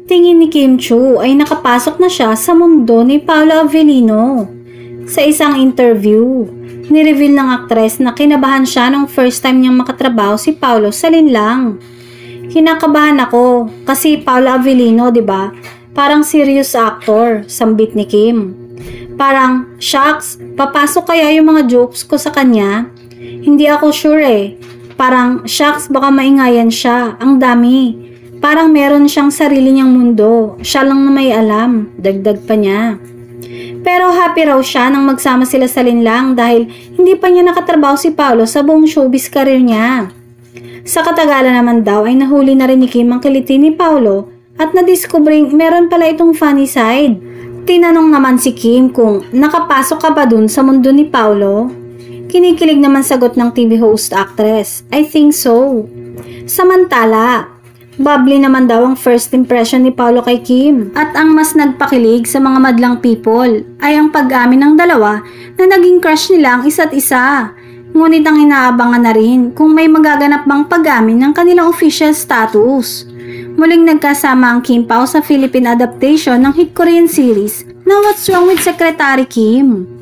tingin ni Kim Chiu ay nakapasok na siya sa mundo ni Paolo Avellino. Sa isang interview, nireveal ng aktres na kinabahan siya nung first time niyang makatrabaho si Paolo sa linlang. Kinakabahan ako kasi Paolo Avellino, 'di ba? Parang serious actor, sambit ni Kim. Parang, shucks, papasok kaya yung mga jokes ko sa kanya? Hindi ako sure eh. Parang, shucks, baka maingayan siya. Ang dami. Parang meron siyang sarili niyang mundo. Siya lang na may alam. Dagdag pa niya. Pero happy raw siya nang magsama sila sa linlang dahil hindi pa niya nakatrabaho si Paolo sa buong showbiz career niya. Sa katagalan naman daw ay nahuli na rin ni Kim ang kiliti ni Paolo at na-discovering meron pala itong funny side. Tinanong naman si Kim kung nakapasok ka ba dun sa mundo ni Paolo? Kinikilig naman sagot ng TV host actress, I think so. Samantala, bubbly naman daw ang first impression ni Paolo kay Kim. At ang mas nagpakilig sa mga madlang people ay ang pag-amin ng dalawa na naging crush nila ang isa't isa. Ngunit ang inaabangan na rin kung may magaganap bang pag-amin ng kanilang official status. Muling nagkasama ang Kim Pao sa Philippine adaptation ng hit Korean series na What's Wrong with Secretary Kim.